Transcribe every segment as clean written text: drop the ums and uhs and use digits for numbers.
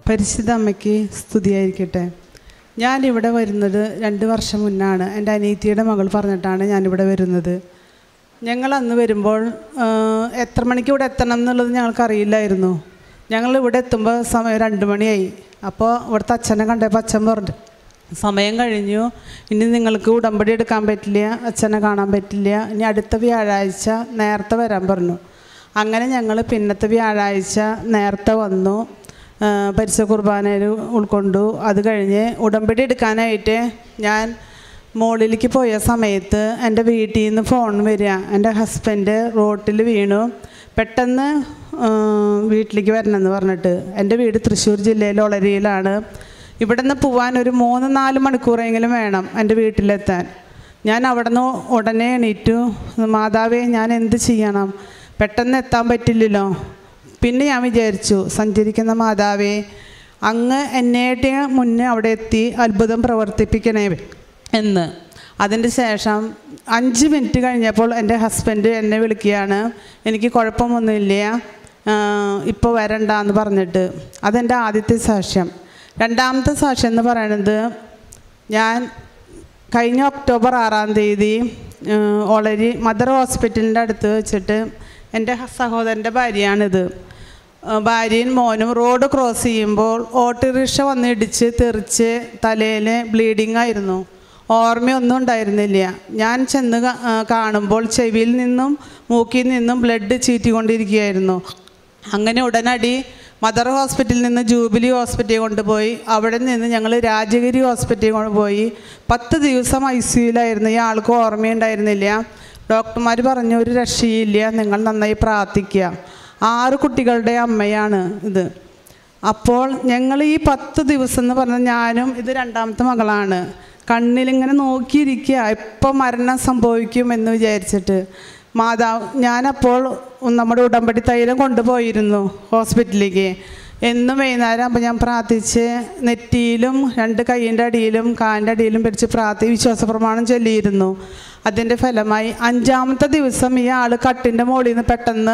പരിശുദ്ധ അമ്മയ്ക്ക് സ്തുതിയായിരിക്കട്ടെ. ഞാനിവിടെ വരുന്നത് 2 വർഷം മുന്നാണ്. എൻ്റെ അനിയത്തിയുടെ മകൾ പറഞ്ഞിട്ടാണ് ഞാനിവിടെ വരുന്നത്. ഞങ്ങൾ അന്ന് വരുമ്പോൾ എത്ര മണിക്ക് ഇവിടെ എത്തണം എന്നുള്ളത് ഞങ്ങൾക്കറിയില്ലായിരുന്നു. ഞങ്ങൾ ഇവിടെ എത്തുമ്പോൾ സമയം 2 മണിയായി. അപ്പോൾ ഇവിടുത്തെ അച്ഛനെ കണ്ടപ്പോൾ അച്ഛൻ പറഞ്ഞു, സമയം കഴിഞ്ഞു, ഇനി നിങ്ങൾക്ക് ഉടമ്പടി എടുക്കാൻ പറ്റില്ല, അച്ഛനെ കാണാൻ പറ്റില്ല, ഇനി അടുത്ത വ്യാഴാഴ്ച നേരത്തെ വരാൻ പറഞ്ഞു. അങ്ങനെ ഞങ്ങൾ പിന്നത്തെ വ്യാഴാഴ്ച നേരത്തെ വന്നു, പരിശുദ്ധ കുർബാനയിൽ ഉൾക്കൊണ്ടു. അത് കഴിഞ്ഞ് ഉടമ്പടി എടുക്കാനായിട്ട് ഞാൻ മോളിലേക്ക് പോയ സമയത്ത് എൻ്റെ വീട്ടിൽ നിന്ന് ഫോൺ വരിക, എൻ്റെ ഹസ്ബൻഡ് റോട്ടിൽ വീണു, പെട്ടെന്ന് വീട്ടിലേക്ക് വരണമെന്ന് പറഞ്ഞിട്ട്. എൻ്റെ വീട് തൃശ്ശൂർ ജില്ലയിൽ ഒളരിയിലാണ്. ഇവിടെ നിന്ന് പോകാൻ ഒരു 3-4 മണിക്കൂറെങ്കിലും വേണം എൻ്റെ വീട്ടിലെത്താൻ. ഞാൻ അവിടെ നിന്ന് ഉടനെ എണീറ്റു, മാതാവേ ഞാൻ എന്ത് ചെയ്യണം, പെട്ടെന്ന് എത്താൻ പറ്റില്ലല്ലോ. പിന്നെ ഞാൻ വിചാരിച്ചു, സഞ്ചരിക്കുന്ന മാതാവേ അങ്ങ് എന്നേട്ട് മുന്നേ അവിടെ എത്തി അത്ഭുതം പ്രവർത്തിപ്പിക്കണേ എന്ന്. അതിൻ്റെ ശേഷം 5 മിനിറ്റ് കഴിഞ്ഞപ്പോൾ എൻ്റെ ഹസ്ബൻഡ് എന്നെ വിളിക്കുകയാണ്, എനിക്ക് കുഴപ്പമൊന്നുമില്ല, ഇപ്പോൾ വരണ്ടെന്ന് പറഞ്ഞിട്ട്. അതെൻ്റെ ആദ്യത്തെ സാക്ഷ്യം. രണ്ടാമത്തെ സാക്ഷ്യം എന്ന് പറയുന്നത്, ഞാൻ കഴിഞ്ഞ ഒക്ടോബർ 6-ാം തീയതി ഒളരി മദർ ഹോസ്പിറ്റലിൻ്റെ അടുത്ത് വെച്ചിട്ട്, എൻ്റെ സഹോദരൻ്റെ ഭാര്യയാണിത്, ഭാര്യയും മോനും റോഡ് ക്രോസ് ചെയ്യുമ്പോൾ ഓട്ടോറിക്ഷ വന്ന് ഇടിച്ച് തെറിച്ച് തലയിൽ ബ്ലീഡിങ് ആയിരുന്നു. ഓർമ്മയൊന്നും ഉണ്ടായിരുന്നില്ല. ഞാൻ ചെന്ന് കാണുമ്പോൾ ചെവിയിൽ നിന്നും മൂക്കിൽ നിന്നും ബ്ലഡ് ചീറ്റിക്കൊണ്ടിരിക്കുകയായിരുന്നു. അങ്ങനെ ഉടനടി മദർ ഹോസ്പിറ്റലിൽ നിന്ന് ജൂബിലി ഹോസ്പിറ്റലിൽ കൊണ്ടുപോയി. അവിടെ നിന്ന് ഞങ്ങൾ രാജഗിരി ഹോസ്പിറ്റലിൽ കൊണ്ടുപോയി. 10 ദിവസം ICUയിലായിരുന്നു. ഈ ആൾക്ക് ഓർമ്മയുണ്ടായിരുന്നില്ല. ഡോക്ടർമാർ പറഞ്ഞു, ഒരു രക്ഷയില്ല, നിങ്ങൾ നന്നായി പ്രാർത്ഥിക്കുക. 6 കുട്ടികളുടെ അമ്മയാണ് ഇത്. അപ്പോൾ ഞങ്ങൾ ഈ 10 ദിവസം എന്ന് പറഞ്ഞാൽ, ഞാനും ഇത് 2ാമത്തെ മകളാണ്, കണ്ണിലിങ്ങനെ നോക്കിയിരിക്കുക, എപ്പോൾ മരണം സംഭവിക്കും എന്ന് വിചാരിച്ചിട്ട്. മാതാവ്, ഞാനപ്പോൾ നമ്മുടെ ഉടമ്പടി തൈലം കൊണ്ടുപോയിരുന്നു ഹോസ്പിറ്റലിലേക്ക്. എന്നും വൈകുന്നേരം അപ്പോൾ ഞാൻ പ്രാർത്ഥിച്ച് നെറ്റിയിലും 2 കൈയിൻ്റെ അടിയിലും കാലിൻ്റെ അടിയിലും പിടിച്ച് വിശ്വാസ പ്രമാണം ചൊല്ലിയിരുന്നു. അതിൻ്റെ ഫലമായി 5ാമത്തെ ദിവസം ഈ ആൾ കട്ടിൻ്റെ മുകളിൽ നിന്ന് പെട്ടെന്ന്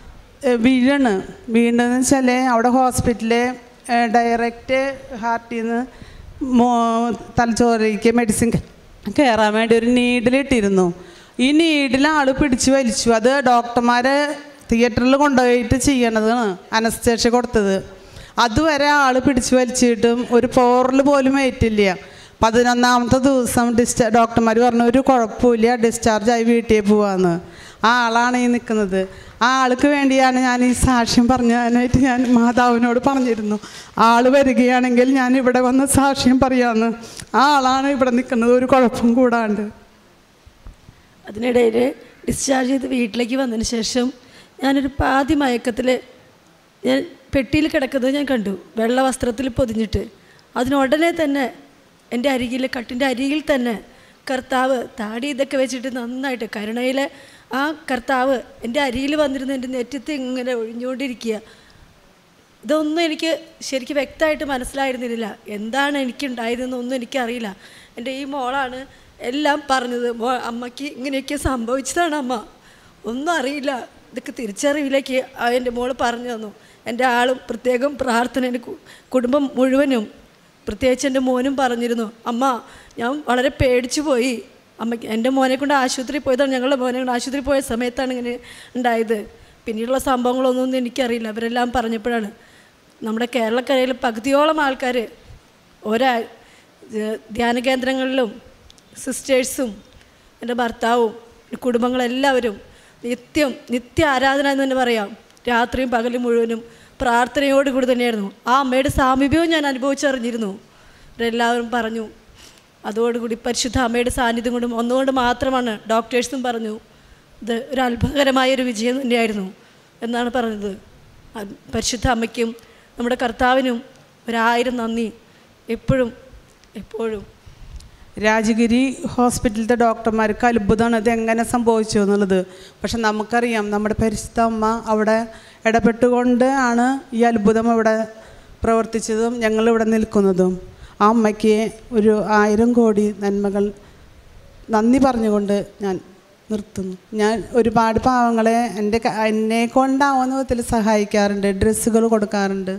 വീണെന്ന് വെച്ചാൽ, അവിടെ ഹോസ്പിറ്റലിൽ ഡയറക്റ്റ് ഹാർട്ടിൽ നിന്ന് തലച്ചോറിലേക്ക് മെഡിസിൻ കയറാൻ വേണ്ടി ഒരു നീഡിലിട്ടിരുന്നു. ഈ നീഡിൽ ആൾ പിടിച്ച് വലിച്ചു. അത് ഡോക്ടർമാർ തിയേറ്ററിൽ കൊണ്ടുപോയിട്ട് ചെയ്യണതാണ്, അനസ്തേഷ്യ കൊടുത്തത്. അതുവരെ ആൾ പിടിച്ച് വലിച്ചിട്ടും ഒരു പോറൽ പോലും ഏറ്റില്ല. 11ാമത്തെ ദിവസം ഡോക്ടർമാർ പറഞ്ഞു, ഒരു കുഴപ്പമില്ല, ഡിസ്ചാർജായി വീട്ടിൽ പോവാന്ന്. ആ ആളാണ് ഈ നിൽക്കുന്നത്. ആ ആൾക്ക് വേണ്ടിയാണ് ഞാൻ ഈ സാക്ഷ്യം പറഞ്ഞതിനായിട്ട് ഞാൻ മാതാവിനോട് പറഞ്ഞിരുന്നു, ആൾ വരികയാണെങ്കിൽ ഞാൻ ഇവിടെ വന്ന് സാക്ഷ്യം പറയാമെന്ന്. ആ ആളാണ് ഇവിടെ നിൽക്കുന്നത്, ഒരു കുഴപ്പം കൂടാണ്ട്. അതിനിടയിൽ ഡിസ്ചാർജ് ചെയ്ത് വീട്ടിലേക്ക് വന്നതിന് ശേഷം ഞാനൊരു പാതി മയക്കത്തിൽ ഞാൻ പെട്ടിയിൽ കിടക്കുന്നത് ഞാൻ കണ്ടു, വെള്ള വസ്ത്രത്തിൽ പൊതിഞ്ഞിട്ട്. അതിനുടനെ തന്നെ എൻ്റെ അരികിൽ, കട്ടിൻ്റെ അരികിൽ തന്നെ കർത്താവ് താടി ഇതൊക്കെ വെച്ചിട്ട് നന്നായിട്ട് കരുണയിൽ ആ കർത്താവ് എൻ്റെ അരികിൽ വന്നിരുന്ന് എൻ്റെ നെറ്റത്ത് ഇങ്ങനെ ഒഴിഞ്ഞുകൊണ്ടിരിക്കുക. ഇതൊന്നും എനിക്ക് ശരിക്കും വ്യക്തമായിട്ട് മനസ്സിലായിരുന്നില്ല. എന്താണ് എനിക്കുണ്ടായതെന്നൊന്നും എനിക്കറിയില്ല. എൻ്റെ ഈ മോളാണ് എല്ലാം പറഞ്ഞത്. അമ്മയ്ക്ക് ഇങ്ങനെയൊക്കെ സംഭവിച്ചതാണ് അമ്മ, ഒന്നും അറിയില്ല, ഇതൊക്കെ തിരിച്ചറിവിലേക്ക് എൻ്റെ മോൾ പറഞ്ഞു തന്നു. എൻ്റെ ആളും പ്രത്യേകം പ്രാർത്ഥന, എൻ്റെ കുടുംബം മുഴുവനും, പ്രത്യേകിച്ച് എൻ്റെ മോനും പറഞ്ഞിരുന്നു, അമ്മ ഞാൻ വളരെ പേടിച്ചു പോയി, അമ്മയ്ക്ക് എൻ്റെ മോനെ കൊണ്ട് ആശുപത്രിയിൽ പോയതാണ്, ഞങ്ങളുടെ മോനെ കൊണ്ട് ആശുപത്രിയിൽ പോയ സമയത്താണ് ഇങ്ങനെ ഉണ്ടായത്. പിന്നീടുള്ള സംഭവങ്ങളൊന്നും എനിക്കറിയില്ല. അവരെല്ലാം പറഞ്ഞപ്പോഴാണ്. നമ്മുടെ കേരളക്കരയിൽ പകുതിയോളം ആൾക്കാർ ഓരോ ധ്യാന കേന്ദ്രങ്ങളിലും സിസ്റ്റേഴ്സും എൻ്റെ ഭർത്താവും കുടുംബങ്ങളെല്ലാവരും നിത്യ ആരാധന എന്ന് തന്നെ പറയാം, രാത്രിയും പകലും മുഴുവനും പ്രാർത്ഥനയോടുകൂടി തന്നെയായിരുന്നു. ആ അമ്മയുടെ സാമീപ്യവും ഞാൻ അനുഭവിച്ചറിഞ്ഞിരുന്നു. അവരെല്ലാവരും പറഞ്ഞു. അതോടുകൂടി പരിശുദ്ധ അമ്മയുടെ സാന്നിധ്യം കൊണ്ടും ഒന്നുകൊണ്ട് മാത്രമാണ് ഡോക്ടേഴ്സും പറഞ്ഞു, ഇത് ഒരു അത്ഭുതകരമായൊരു വിജയം തന്നെയായിരുന്നു എന്നാണ് പറഞ്ഞത്. പരിശുദ്ധ അമ്മയ്ക്കും നമ്മുടെ കർത്താവിനും 1000 നന്ദി എപ്പോഴും എപ്പോഴും. രാജഗിരി ഹോസ്പിറ്റലിലത്തെ ഡോക്ടർമാർക്ക് അത്ഭുതമാണ് ഇത് എങ്ങനെ സംഭവിച്ചു എന്നുള്ളത്. പക്ഷെ നമുക്കറിയാം, നമ്മുടെ പരിശുദ്ധ അമ്മ അവിടെ ഇടപെട്ടുകൊണ്ട് ആണ് ഈ അത്ഭുതം ഇവിടെ പ്രവർത്തിച്ചതും ഞങ്ങളിവിടെ നിൽക്കുന്നതും. ആ അമ്മയ്ക്ക് ഒരു 1000 കോടി നന്മകൾ നന്ദി പറഞ്ഞുകൊണ്ട് ഞാൻ നിർത്തുന്നു. ഞാൻ ഒരുപാട് പാവങ്ങളെ എന്നെ കൊണ്ടാവുന്ന വിധത്തിൽ സഹായിക്കാറുണ്ട്, ഡ്രസ്സുകൾ കൊടുക്കാറുണ്ട്,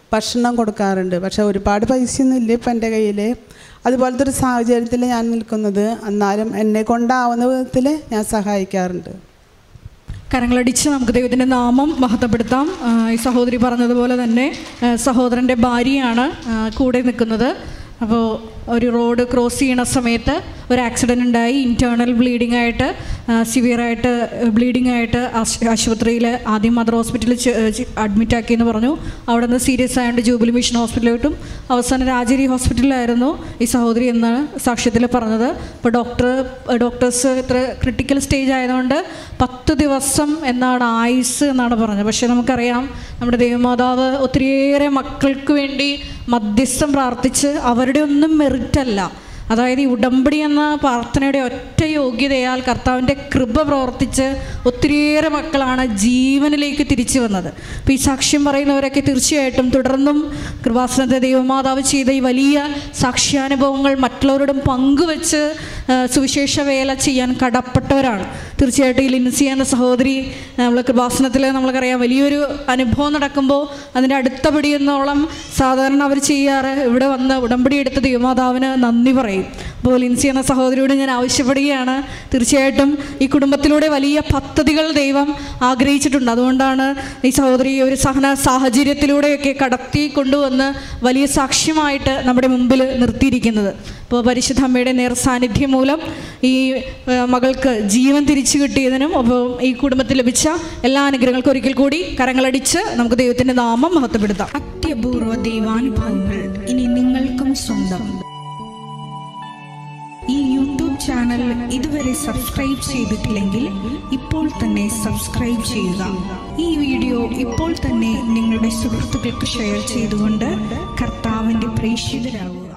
ഭക്ഷണം കൊടുക്കാറുണ്ട്. പക്ഷേ ഒരുപാട് പൈസയൊന്നും ഇല്ല ഇപ്പം എൻ്റെ കയ്യിൽ. അതുപോലത്തെ ഒരു സാഹചര്യത്തിൽ ഞാൻ നിൽക്കുന്നത്. എന്നാലും എന്നെ കൊണ്ടാവുന്ന വിധത്തിൽ ഞാൻ സഹായിക്കാറുണ്ട്. കരങ്ങളടിച്ച് നമുക്ക് ദൈവത്തിൻ്റെ നാമം മഹത്വപ്പെടുത്താം. ഈ സഹോദരി പറഞ്ഞതുപോലെ തന്നെ സഹോദരൻ്റെ ഭാര്യയാണ് കൂടെ നിൽക്കുന്നത്. അപ്പോൾ ഒരു റോഡ് ക്രോസ് ചെയ്യണ സമയത്ത് ഒരു ആക്സിഡൻ്റ് ഉണ്ടായി. ഇൻറ്റേർണൽ ബ്ലീഡിംഗ് ആയിട്ട് സിവിയറായിട്ട് ബ്ലീഡിംഗ് ആയിട്ട് ആശുപത്രിയിൽ ആദ്യം മദർ ഹോസ്പിറ്റലിൽ അഡ്മിറ്റ് ആക്കിയെന്ന് പറഞ്ഞു. അവിടെ നിന്ന് സീരിയസ് ആയതുകൊണ്ട് ജൂബിലി മിഷൻ ഹോസ്പിറ്റലിലോട്ടും അവസാനം രാജഗിരി ഹോസ്പിറ്റലിലായിരുന്നു ഈ സഹോദരി എന്നാണ് സാക്ഷ്യത്തിൽ പറഞ്ഞത്. അപ്പോൾ ഡോക്ടേഴ്സ് ഇത്ര ക്രിട്ടിക്കൽ സ്റ്റേജ് ആയതുകൊണ്ട് 10 ദിവസം എന്നാണ് ആയുസ് എന്നാണ് പറഞ്ഞത്. പക്ഷേ നമുക്കറിയാം നമ്മുടെ ദൈവമാതാവ് ഒത്തിരിയേറെ മക്കൾക്ക് വേണ്ടി മധ്യസ്ഥം പ്രാർത്ഥിച്ച് അവരുടെ ഒന്നും മെറിറ്റല്ല, അതായത് ഈ ഉടമ്പടി എന്ന പ്രാർത്ഥനയുടെ ഒറ്റ യോഗ്യതയാൽ കർത്താവിൻ്റെ കൃപ പ്രവർത്തിച്ച് ഒത്തിരിയേറെ മക്കളാണ് ജീവനിലേക്ക് തിരിച്ചു വന്നത്. അപ്പോൾ ഈ സാക്ഷ്യം പറയുന്നവരൊക്കെ തീർച്ചയായിട്ടും തുടർന്നും കൃപാസനത്തെ ദൈവമാതാവ് ചെയ്ത ഈ വലിയ സാക്ഷ്യാനുഭവങ്ങൾ മറ്റുള്ളവരോടും പങ്കുവെച്ച് സുവിശേഷ വേല ചെയ്യാൻ കടപ്പെട്ടവരാണ്. തീർച്ചയായിട്ടും ഈ ലിൻസി എന്ന സഹോദരി നമ്മൾ കൃപാസനത്തിൽ നമ്മൾക്കറിയാം വലിയൊരു അനുഭവം നടക്കുമ്പോൾ അതിൻ്റെ അടുത്ത പടി എന്നോളം സാധാരണ അവർ ചെയ്യാറ് ഇവിടെ വന്ന് ഉടമ്പടി എടുത്ത ദൈവമാതാവിന് നന്ദി പറയും. അപ്പോൾ ലിൻസി എന്ന സഹോദരിയോട് ഞാൻ ആവശ്യപ്പെടുകയാണ്, തീർച്ചയായിട്ടും ഈ കുടുംബത്തിലൂടെ വലിയ പദ്ധതികൾ ദൈവം ആഗ്രഹിച്ചിട്ടുണ്ട്. അതുകൊണ്ടാണ് ഈ സഹോദരി ഒരു സാഹചര്യത്തിലൂടെയൊക്കെ കടത്തി കൊണ്ടുവന്ന് വലിയ സാക്ഷ്യമായിട്ട് നമ്മുടെ മുമ്പിൽ നിർത്തിയിരിക്കുന്നത്. അപ്പോൾ പരിശുദ്ധ അമ്മയുടെ നേർ സാന്നിധ്യം മൂലം ഈ മകൾക്ക് ജീവൻ തിരിച്ചു കിട്ടിയതിനും അപ്പോൾ ഈ കുടുംബത്തിൽ ലഭിച്ച എല്ലാ അനുഗ്രഹങ്ങൾക്കും ഒരിക്കൽ കൂടി കരങ്ങളടിച്ച് നമുക്ക് ദൈവത്തിൻ്റെ നാമം മഹത്വപ്പെടുത്താം. അത്യപൂർവ ദൈവാനുഭവങ്ങൾ ഇനി നിങ്ങൾക്കും സ്വന്തം. ഈ യൂട്യൂബ് ചാനൽ ഇതുവരെ സബ്സ്ക്രൈബ് ചെയ്തിട്ടില്ലെങ്കിൽ ഇപ്പോൾ തന്നെ സബ്സ്ക്രൈബ് ചെയ്യുക. ഈ വീഡിയോ ഇപ്പോൾ തന്നെ നിങ്ങളുടെ സുഹൃത്തുക്കൾക്ക് ഷെയർ ചെയ്തുകൊണ്ട് കർത്താവിൻ്റെ പ്രേക്ഷിതരാകുക.